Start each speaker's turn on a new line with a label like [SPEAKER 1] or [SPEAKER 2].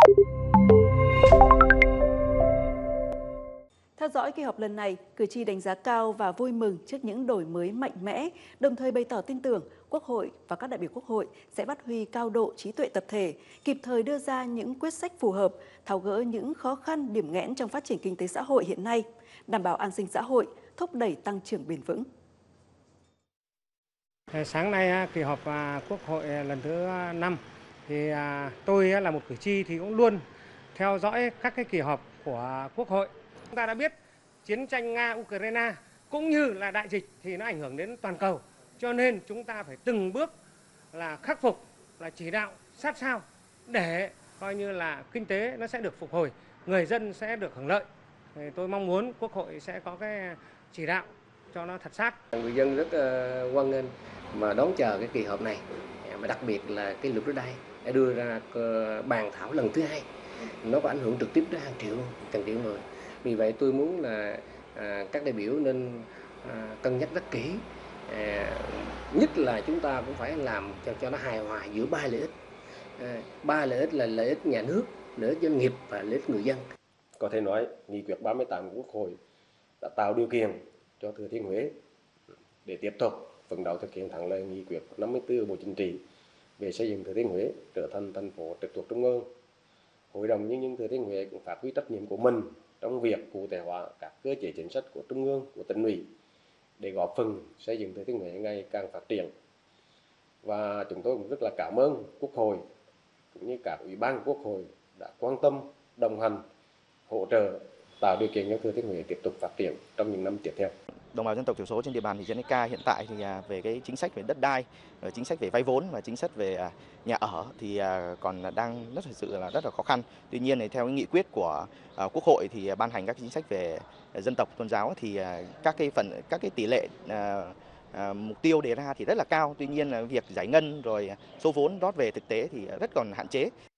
[SPEAKER 1] Theo dõi kỳ họp lần này, cử tri đánh giá cao và vui mừng trước những đổi mới mạnh mẽ, đồng thời bày tỏ tin tưởng Quốc hội và các đại biểu Quốc hội sẽ phát huy cao độ trí tuệ tập thể, kịp thời đưa ra những quyết sách phù hợp, tháo gỡ những khó khăn điểm nghẽn trong phát triển kinh tế xã hội hiện nay, đảm bảo an sinh xã hội, thúc đẩy tăng trưởng bền vững.
[SPEAKER 2] Sáng nay kỳ họp Quốc hội lần thứ 5 thì tôi là một cử tri thì cũng luôn theo dõi các cái kỳ họp của Quốc hội. Chúng ta đã biết chiến tranh Nga-Ukraine cũng như là đại dịch thì nó ảnh hưởng đến toàn cầu, cho nên chúng ta phải từng bước là khắc phục, là chỉ đạo sát sao để coi như là kinh tế nó sẽ được phục hồi, người dân sẽ được hưởng lợi. Thì tôi mong muốn Quốc hội sẽ có cái chỉ đạo cho nó thật sát.
[SPEAKER 3] Người dân rất hoan nghênh mà đón chờ cái kỳ họp này, mà đặc biệt là cái luật đất đai đã đưa ra bàn thảo lần thứ 2, nó có ảnh hưởng trực tiếp đến hàng triệu người. Vì vậy tôi muốn là các đại biểu nên cân nhắc rất kỹ, nhất là chúng ta cũng phải làm cho nó hài hòa giữa ba lợi ích. Ba lợi ích là lợi ích nhà nước, lợi ích doanh nghiệp và lợi ích người dân.
[SPEAKER 4] Có thể nói nghị quyết 38 của Quốc hội đã tạo điều kiện cho Thừa Thiên Huế để tiếp tục phấn đấu thực hiện thắng lợi nghị quyết 54 của Bộ Chính trị về xây dựng Thừa Thiên Huế trở thành thành phố trực thuộc Trung ương. Hội đồng Nhân dân Thừa Thiên Huế cũng phát huy trách nhiệm của mình trong việc cụ thể hóa các cơ chế chính sách của Trung ương, của tỉnh ủy để góp phần xây dựng Thừa Thiên Huế ngày càng phát triển. Và chúng tôi cũng rất là cảm ơn Quốc hội cũng như các ủy ban của Quốc hội đã quan tâm, đồng hành, hỗ trợ, tạo điều kiện cho Thừa Thiên Huế tiếp tục phát triển trong những năm tiếp theo.
[SPEAKER 5] Đồng bào dân tộc thiểu số trên địa bàn thị trấn Eka hiện tại thì về cái chính sách về đất đai, chính sách về vay vốn và chính sách về nhà ở thì còn đang rất là khó khăn. Tuy nhiên thì theo cái nghị quyết của Quốc hội thì ban hành các chính sách về dân tộc tôn giáo thì các cái tỷ lệ mục tiêu đề ra thì rất là cao. Tuy nhiên là việc giải ngân rồi số vốn rót về thực tế thì rất còn hạn chế.